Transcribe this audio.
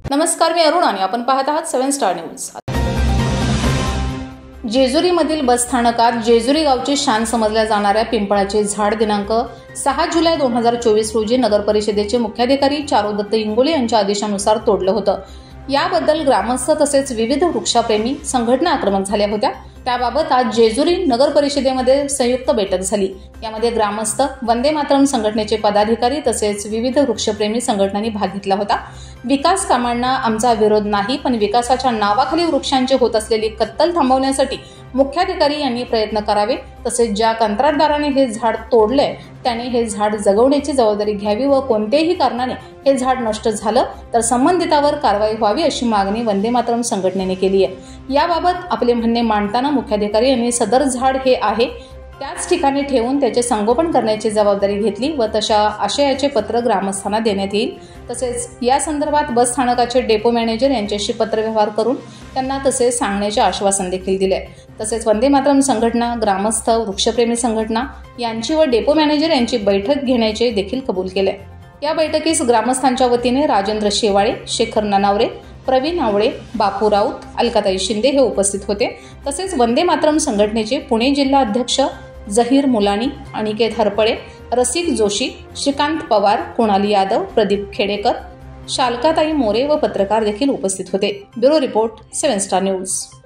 नमस्कार, मी अरुण आणि आपण पाहत आहात 7 स्टार न्यूज। जेजुरीमधील बस स्थानकात जेजुरी गावची शान समजल्या जाणाऱ्या पिंपळाचे झाड दिनांक 6 जुलै 2024 रोजी नगर परिषदेचे मुख्याधिकारी चारुदत्त इंगोले यांच्या आदेशानुसार तोडलं होतं। याबद्दल ग्रामस्थ तसेच विविध वृक्षप्रेमी संघटना आक्रमक झाल्या होत्या। त्याबाबत आज जेजुरी नगर परिषदेमध्ये संयुक्त बैठक झाली। यामध्ये ग्रामस्थ, वंदे मातरम संघटनेचे पदाधिकारी तसेच विविध वृक्षप्रेमी संघटनांनी भाग घेतला होता। विकास कामांना आमचा विरोध नाही, पण विकासाच्या नावाखाली वृक्षांची होत असलेली कत्तल थांबवण्यासाठी मुख्याधिकारी यांनी प्रयत्न करावे, तसेच ज्या कंत्राटदाराने हे झाड तोडले त्याने हे झाड जगवण्याची जबाबदारी घ्यावी व कोणत्याही कारणाने हे झाड नष्ट झालं तर संबंधितावर कारवाई व्हावी अशी मागणी वंदे मातरम संघटनेने केली आहे। याबाबत आपले म्हणणे मांडताना मुख्याधिकारी यांनी सदर झाड हे आहे त्याच ठिकाणी ठेवून त्याचे संगोपन करण्याची जबाबदारी घेतली व तशा आशयाचे पत्र ग्रामस्थांना देण्यात येईल। तसेच या संदर्भात बस स्थानकाचे डेपो मॅनेजर यांच्याशी पत्रव्यवहार करून त्यांना तसे सांगण्याचे आश्वासन देखील दिले। तसेच वंदे मातरम संघटना, ग्रामस्थ, वृक्षप्रेमी संघटना यांची व डेपो मॅनेजर यांची बैठक घेण्याचे देखील कबूल केले। या बैठकीस ग्रामस्थांच्या वतीने राजेंद्र शेवाळे, शेखर ननावरे, प्रवीण आवळे, बापू राऊत, अलकाताई शिंदे हे उपस्थित होते। तसेच वंदे मातरम संघटनेचे पुणे जिल्हा अध्यक्ष जहीर मुलानी, अनिकेत हरपळे, रसिक जोशी, श्रीकांत पवार, कुणाली यादव, प्रदीप खेडेकर, शालकाताई मोरे व पत्रकार देखील उपस्थित होते। Bureau report 7 star news.